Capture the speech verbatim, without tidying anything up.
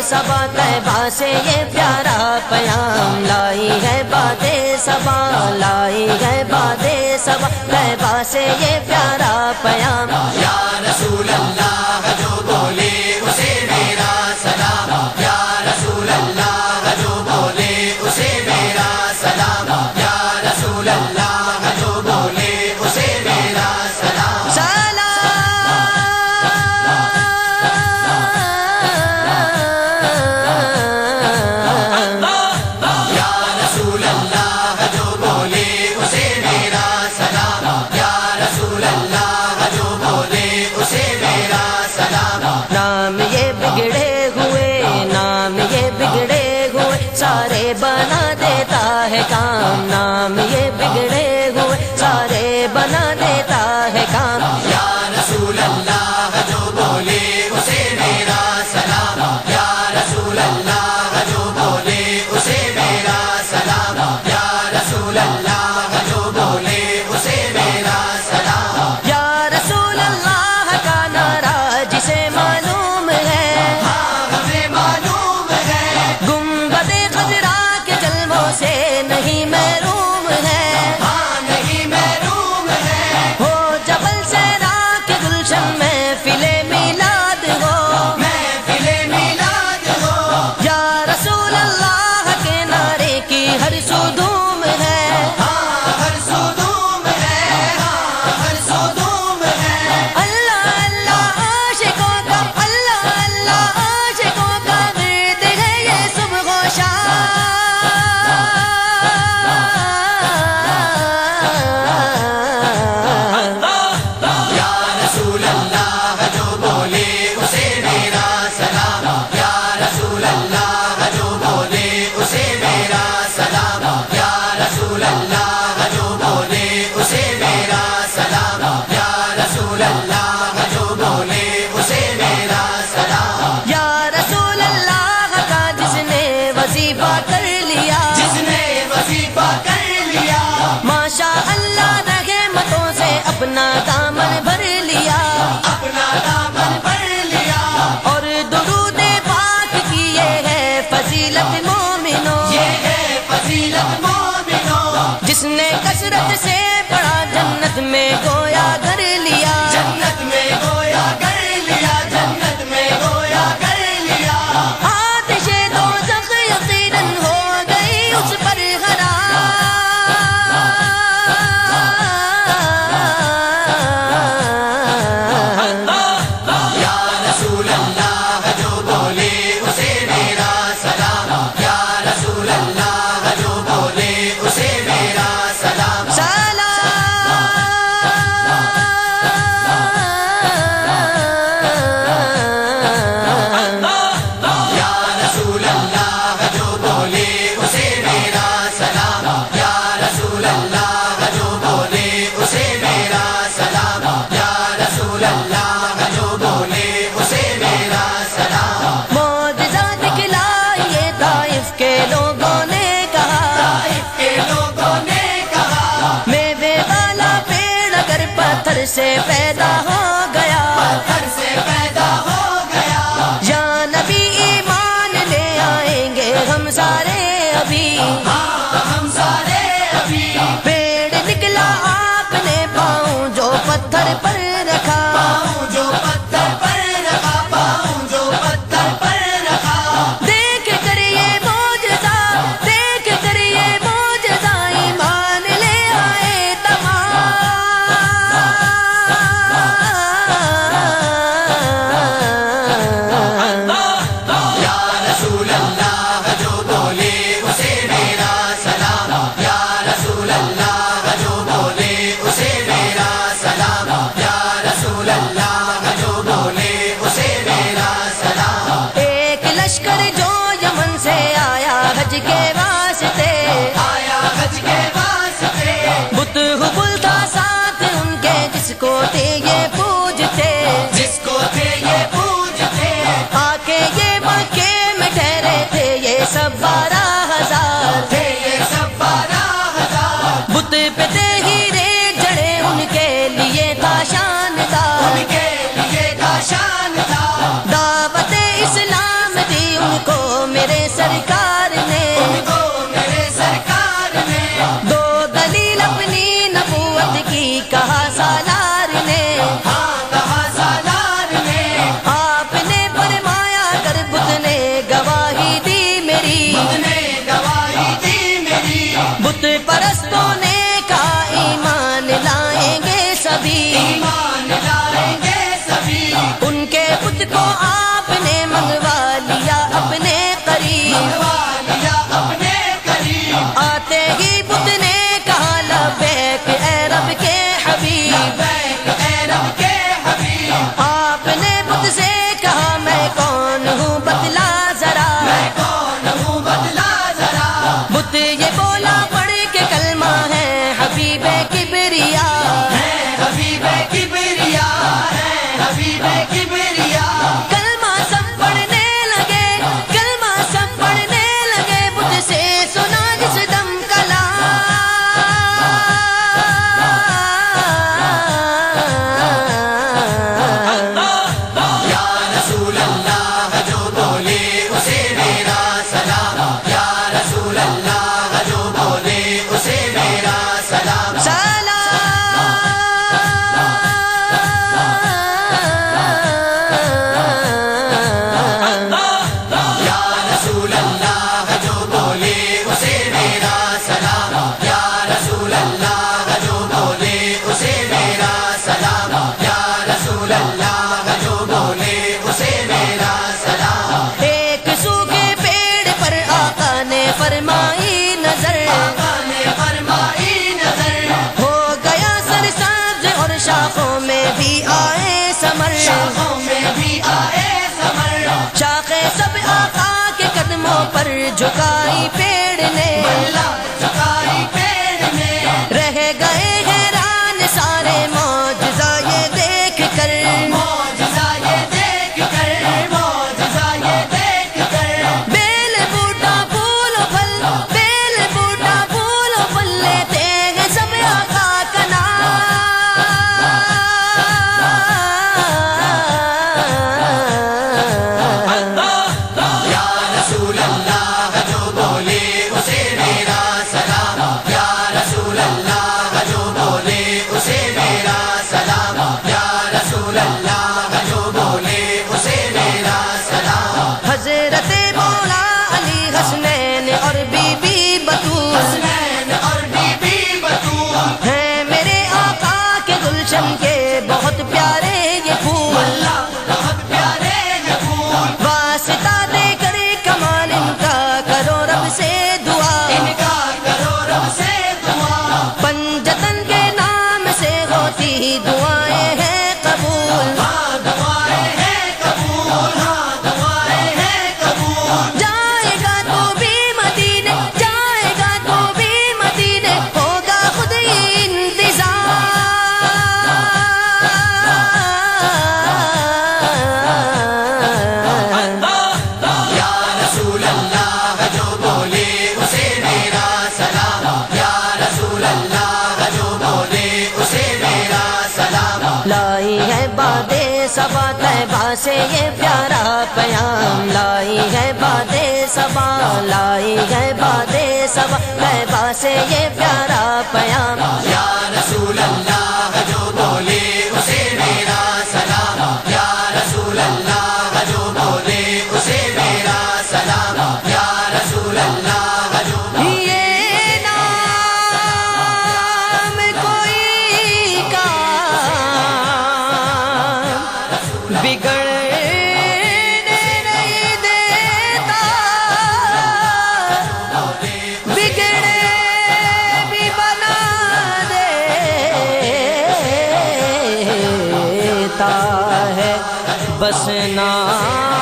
صبا طیبہ سے یہ پیارا پیام لائی ہے باد صبا لائی ہے باد صبا طیبہ سے یہ پیارا پیام یا رسول اللہ جو بولے اسے میرا سلام یا رسول اللہ جو بولے اسے میرا سلام یا رسول اللہ جو بولے اسے میرا سلام یا رسول اللہ جو بولے اسے میرا سلام یا رسول اللہ جو بولے اسے میرا سلام نام یہ بگڑے ہوئے نام یہ بگڑے ہوئے سارے بنا دیتا ہے کام نام یہ بگڑے ہوئے سارے بنا دیتا ہے کام یا رسول اللہ جو بولے اسے میرا سلام یا رسول اللہ جو بولے اسے میرا سلام یا رسول اللہ جو بولے اسے میرا سلام یا رسول اللہ کا نعرہ جسے معلوم ہے ہاں ہمیں معلوم ہے گنبد خضرا کے جلووں سے نہیں ہے کبریا کلمہ سب پڑھنے لگے کلمہ سب پڑھنے لگے مجھ سے سنا جس دم کلام یا رسول اللہ جو بولے اسے میرا سلام یا رسول اللہ جو بولے اسے میرا سلام یا رسول اللہ جو بولے اسے میرا سلام یا رسول اللہ جو بولے اسے میرا سلام یا رسول اللہ جو بولے اسے میرا سلام ایک سوکھے پیڑ پر آقا نے فرمائی نظر آقا نے فرمائی نظر ہو گیا سرسبز اور شاخوں میں بھی آئے ثمر شاخوں میں بھی آئے ثمر شاخیں سب آقا کے قدموں پر جھکائی پیڑ نے اللہ جھکائی پیڑ میں رہ گئے حیران سارے معجزہ یہ دیکھ کر معجزہ یہ دیکھ کر معجزہ یہ دیکھ کر بیل بوٹا پھول و پھل بیل بوٹا پھول و پھل لیتے ہیں سب آقا کا نام یا رسول اللہ جو بولے اسے میرا سلام یا رسول اللہ جو بولے اسے میرا سلام یا رسول اللہ جو بولے اسے میرا سلام حضرت مولا علی حسنین اور بی بی بطول حسنین اور بی بی بطول ہیں میرے آقا کے گلشن کے بہت پیارے یہ پھول اللہ بہت پیارے یہ پھول واسطہ دے کر کمال ان کا کرو رب سے دعا ان کا کرو رب سے دعا پنجتن کے نام سے ہوتی دعائیں ہیں قبول ہاں دعائیں ہیں قبول ہاں دعائیں ہیں قبول جائے گا تو بھی مدینے جائے گا تو بھی مدینے ہوگا خود ہی انتظار یا رسول اللہ جو بولے اسے میرا سلام یا رسول اللہ جو بولے اسے میرا سلام لائی ہے باد صبا طیبہ سے یہ پیارا پیام لائی ہے باد صبا لائی ہے باد صبا طیبہ سے یہ پیارا پیام یا رسول اللہ جو بولے اسے میرا سلام یا رسول اللہ جو بولے اسے میرا سلام یا رسول اللہ جو یہ نام کوئی کام بگڑنے نہیں دیتا بگڑے بھی بنا دیتا ہے بس نام